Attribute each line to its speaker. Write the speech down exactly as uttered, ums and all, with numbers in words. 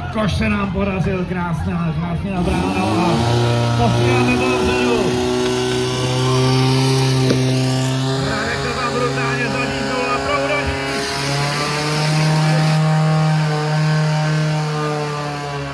Speaker 1: Koš se nám podařil, krásná, krásně nabráno a posíláme to dopředu.